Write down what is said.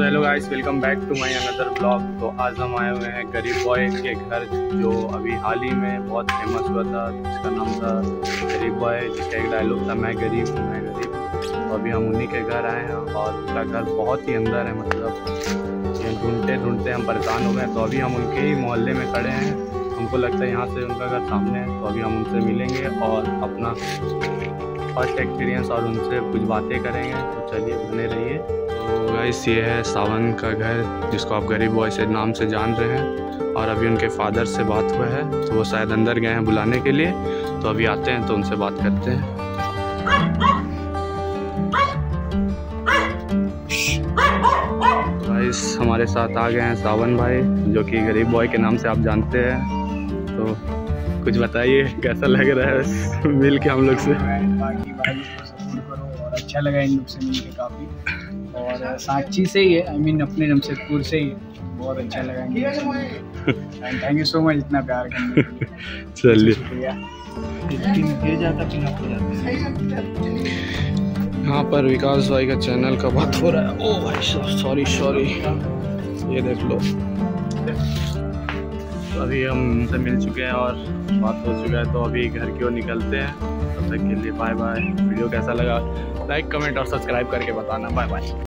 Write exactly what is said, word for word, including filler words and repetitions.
So hello guys, welcome back to my another blog. तो आज हम आए हुए हैं गरीब बॉय के घर, जो अभी हाल ही में बहुत फेमस हुआ था, जिसका नाम था गरीब बॉय, जिसका एक डायलॉग था मैं गरीब हूँ मैं गरीब। तो अभी हम उन्हीं के घर आए हैं और उनका घर बहुत ही अंदर है, मतलब ढूंढते ढूंढते हम परेशान हो गए। तो अभी हम उनके ही मोहल्ले में खड़े हैं, हमको लगता है यहाँ से उनका घर सामने है। तो अभी हम उनसे मिलेंगे और अपना फर्स्ट एक्सपीरियंस और उनसे कुछ बातें करेंगे। तो चलिए बने रहिए। तो गाइस, ये है सावन का घर, जिसको आप गरीब बॉय से नाम से जान रहे हैं। और अभी उनके फादर से बात हुआ है, तो वो शायद अंदर गए हैं बुलाने के लिए। तो अभी आते हैं तो उनसे बात करते हैं। गाइस, हमारे साथ आ गए हैं सावन भाई, जो कि गरीब बॉय के नाम से आप जानते हैं। तो कुछ बताइए, कैसा लग रहा है मिल के हम लोग से? बाकी भाई को सपोर्ट करो, और अच्छा लगा इन लोग से मिल के काफ़ी। और साक्षी से ही है, आई मीन अपने जमशेदपुर से ही, बहुत अच्छा लगा। थैंक यू सो मच इतना प्यार करने के लिए। चलिए, शुक्रिया। यहाँ पर विकास भाई का चैनल का बात हो रहा है। ओ भाई सॉरी सॉरी, ये देख लो। तो अभी हम उनसे मिल चुके हैं और बात हो चुका है, तो अभी घर की ओर निकलते हैं। तब तक के लिए बाय बाय। वीडियो कैसा लगा लाइक कमेंट और सब्सक्राइब करके बताना। Bye bye.